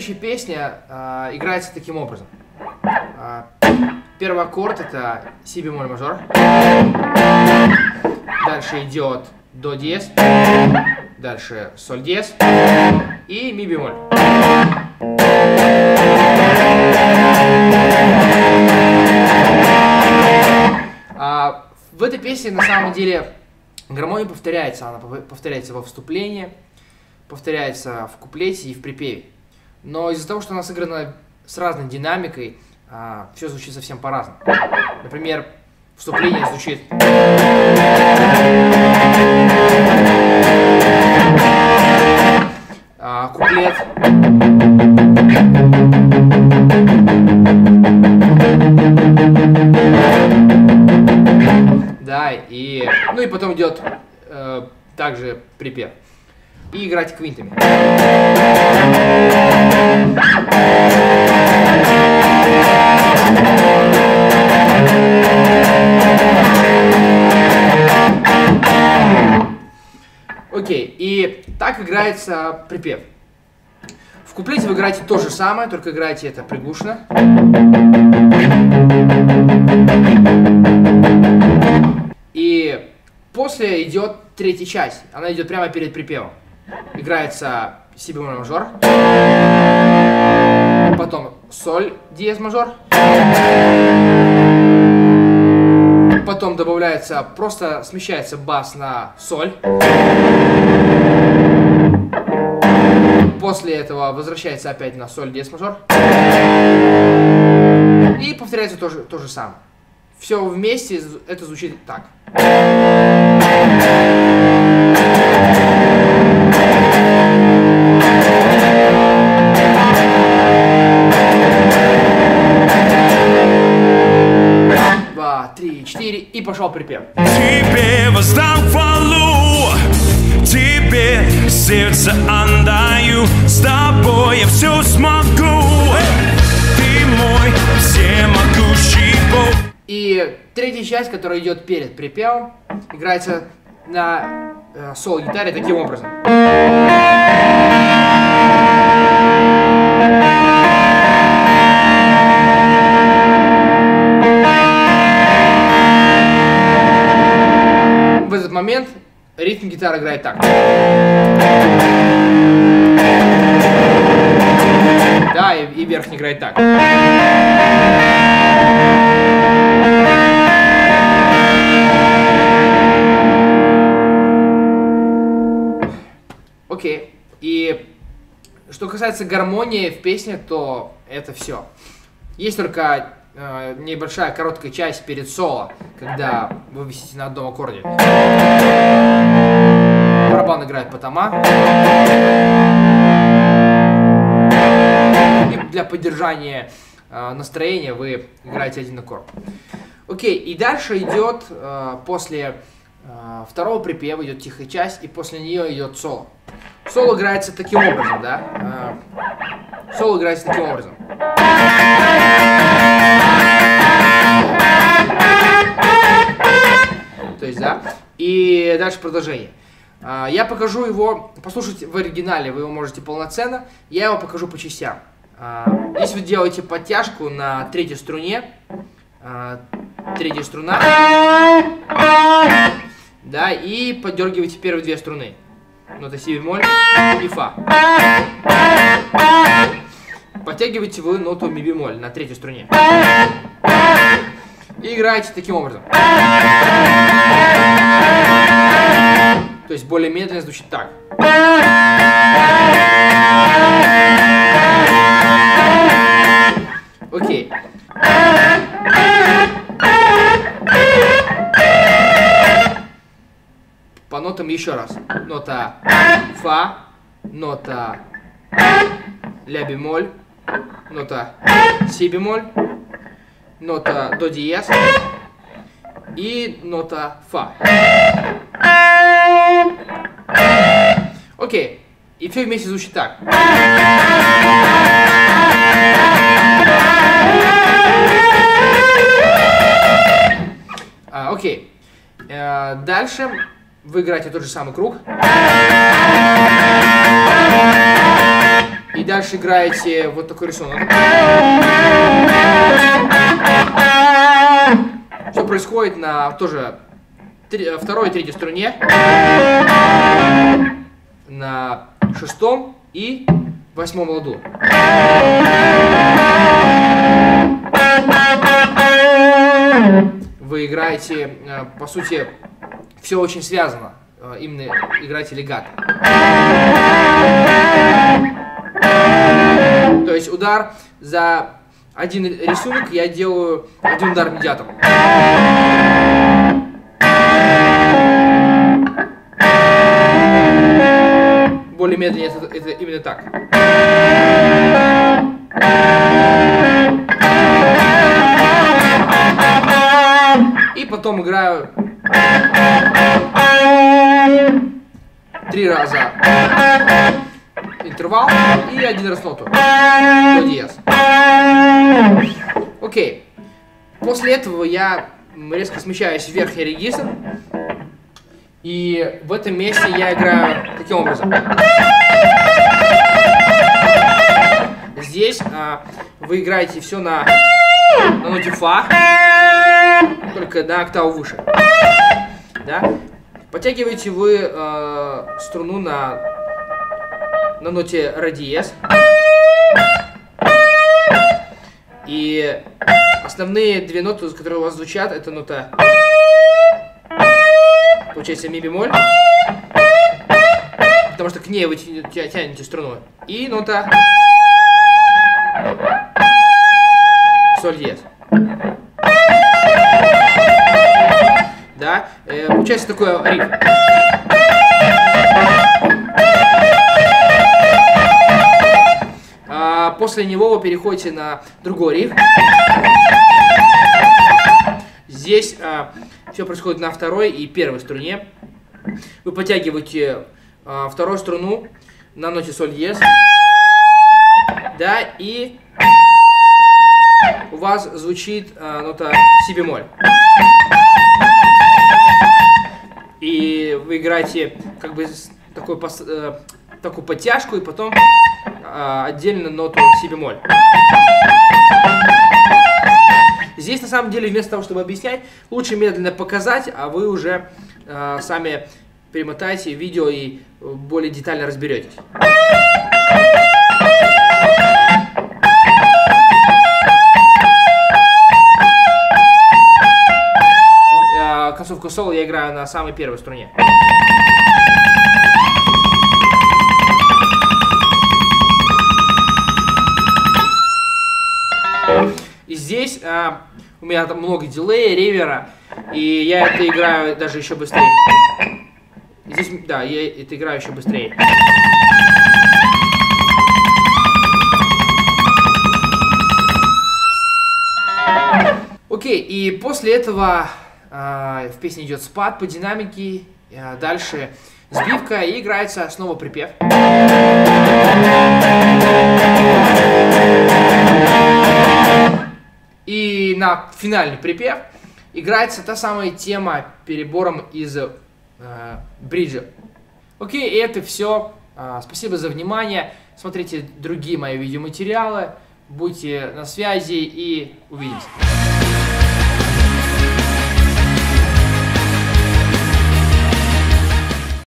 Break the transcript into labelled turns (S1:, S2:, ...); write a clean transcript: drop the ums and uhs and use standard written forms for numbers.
S1: Следующая песня играется таким образом. Первый аккорд это си бемоль мажор. Дальше идет до диез. Дальше соль диез. И ми бемоль. В этой песне на самом деле гармония повторяется. Она повторяется во вступлении, повторяется в куплете и в припеве. Но из-за того, что она сыграна с разной динамикой, все звучит совсем по-разному. Например, вступление звучит. Куплет. Да, и... Ну и потом идет также припев. И играть квинтами. Окей, и так играется припев. В куплете вы играете то же самое, только играете это приглушенно. И после идет третья часть. Она идет прямо перед припевом. Играется си бемоль мажор. Потом соль диез мажор. Потом добавляется, просто смещается бас на соль. После этого возвращается опять на соль диез мажор. И повторяется то же самое. Все вместе это звучит так. Два, три, четыре, и пошел припев.
S2: Тебе воздам хвалу, тебе сердце отдаю, с тобой я все смогу, ты мой всемогущий Бог.
S1: И третья часть, которая идет перед припевом, играется на соло-гитаре таким образом. В этот момент ритм гитары играет так. Да, и верхний играет так. Окей. И что касается гармонии в песне, то это все. Есть только небольшая короткая часть перед соло, когда вы висите на одном аккорде. Барабан играет по тонам. И для поддержания настроения вы играете один аккорд. Окей, и дальше идет после второго припева идет тихая часть, и после нее идет соло. Соло играется таким образом, да? Соло играется таким образом. То есть, да? И дальше продолжение. Я покажу его, послушать в оригинале, вы его можете полноценно. Я его покажу по частям. Если вы делаете подтяжку на третьей струне, третья струна, да, и поддергиваете первые две струны. Нота си бемоль и фа. Подтягиваете вы ноту ми бемоль на третьей струне. И играете таким образом. То есть более медленно звучит так. Окей. По нотам еще раз. Нота фа, нота ля бемоль, нота си бемоль, нота до диез и нота фа. Окей. И все вместе звучит так. Окей. Дальше вы играете тот же самый круг. И дальше играете вот такой рисунок. Все происходит на тоже второй и третьей струне, на шестом и восьмом ладу. Вы играете, по сути, все очень связано. Именно играете легато. То есть удар за один рисунок я делаю один удар медиатором. Более медленнее это именно так. И потом играю 3 раза интервал и 1 раз ноту. До диез. Окей. После этого я резко смещаюсь в верхний регистр. И в этом месте я играю таким образом. Здесь вы играете все на ноте фа, только на октаву выше. Да? Подтягиваете вы струну на ноте ре диез. И основные две ноты, которые у вас звучат, это нота, получается, ми бемоль, потому что к ней вы тянете струну, и нота соль диез. Да, получается такой риф. После него вы переходите на другой риф. Здесь все происходит на второй и первой струне. Вы подтягиваете вторую струну на ноте соль диез. Да, и у вас звучит нота си бемоль. И вы играете как бы такую подтяжку и потом отдельно ноту си бемоль. Здесь на самом деле вместо того, чтобы объяснять, лучше медленно показать, а вы уже сами перемотаете видео и более детально разберетесь. Концовку соло я играю на самой первой струне. И здесь у меня там много дилея, ревера, и я это играю даже еще быстрее. Здесь, да, я это играю еще быстрее. Окей, и после этого в песне идет спад по динамике, дальше сбивка и играется снова припев. И на финальный припев играется та самая тема перебором из бриджа. Окей, и это все. Спасибо за внимание. Смотрите другие мои видеоматериалы. Будьте на связи и увидимся.